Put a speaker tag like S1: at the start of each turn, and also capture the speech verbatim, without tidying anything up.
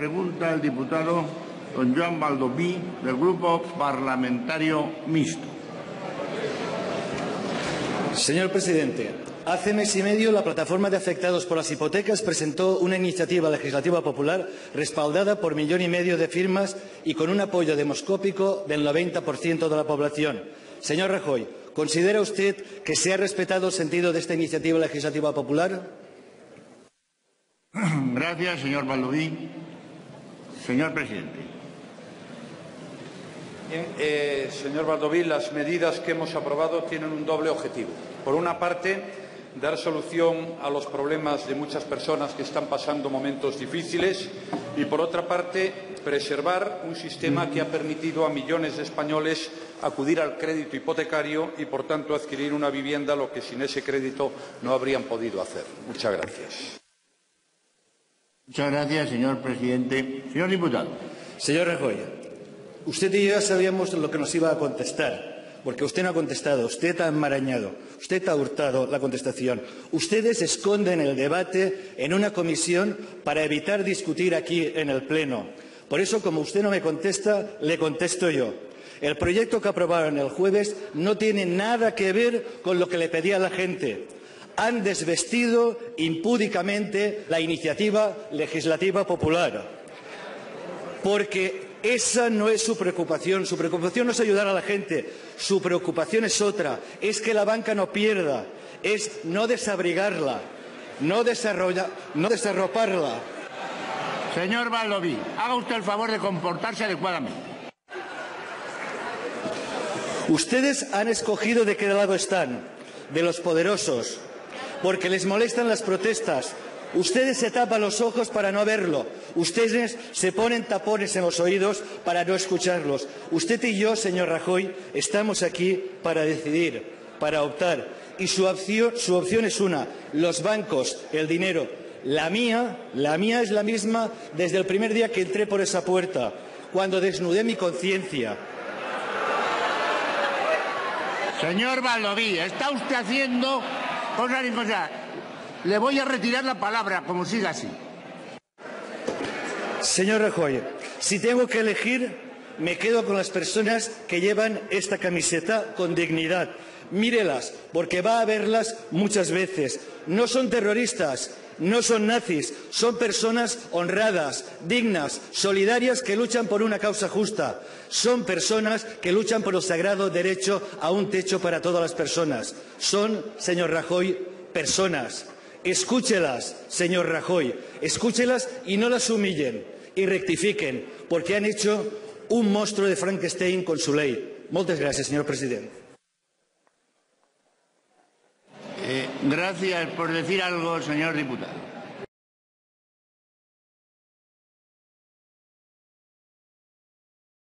S1: pregunta el diputado don Joan Baldoví, del Grupo Parlamentario Mixto.
S2: Señor presidente, hace mes y medio la Plataforma de Afectados por las Hipotecas presentó una iniciativa legislativa popular respaldada por millón y medio de firmas y con un apoyo demoscópico del noventa por ciento de la población. Señor Rajoy, ¿considera usted que se ha respetado el sentido de esta iniciativa legislativa popular?
S1: Gracias, señor Baldoví. Señor presidente.
S3: Bien, eh, señor Baldoví, las medidas que hemos aprobado tienen un doble objetivo. Por una parte, dar solución a los problemas de muchas personas que están pasando momentos difíciles y, por otra parte, preservar un sistema que ha permitido a millones de españoles acudir al crédito hipotecario y, por tanto, adquirir una vivienda, lo que sin ese crédito no habrían podido hacer. Muchas gracias.
S1: Muchas gracias, señor presidente. Señor diputado.
S2: Señor Rajoy, usted y yo ya sabíamos lo que nos iba a contestar, porque usted no ha contestado, usted ha enmarañado, usted ha hurtado la contestación. Ustedes esconden el debate en una comisión para evitar discutir aquí en el Pleno. Por eso, como usted no me contesta, le contesto yo. El proyecto que aprobaron el jueves no tiene nada que ver con lo que le pedía la gente. Han desvestido impúdicamente la iniciativa legislativa popular, porque esa no es su preocupación. Su preocupación no es ayudar a la gente, su preocupación es otra, es que la banca no pierda, es no desabrigarla, no, desarrolla, no desarroparla.
S1: Señor Baldoví, haga usted el favor de comportarse adecuadamente.
S2: Ustedes han escogido de qué lado están, de los poderosos, porque les molestan las protestas. Ustedes se tapan los ojos para no verlo. Ustedes se ponen tapones en los oídos para no escucharlos. Usted y yo, señor Rajoy, estamos aquí para decidir, para optar. Y su opción, su opción es una, los bancos, el dinero. La mía, la mía es la misma desde el primer día que entré por esa puerta, cuando desnudé mi conciencia.
S1: Señor Baldoví, está usted haciendo cosas y cosas. Le voy a retirar la palabra, como siga así.
S2: Señor Rajoy, si tengo que elegir, me quedo con las personas que llevan esta camiseta con dignidad. Mírelas, porque va a verlas muchas veces. No son terroristas, no son nazis, son personas honradas, dignas, solidarias, que luchan por una causa justa. Son personas que luchan por el sagrado derecho a un techo para todas las personas. Son, señor Rajoy, personas. Escúchelas, señor Rajoy, escúchelas y no las humillen y rectifiquen, porque han hecho un monstruo de Frankenstein con su ley. Muchas gracias, señor presidente.
S1: Eh, gracias por decir algo, señor diputado.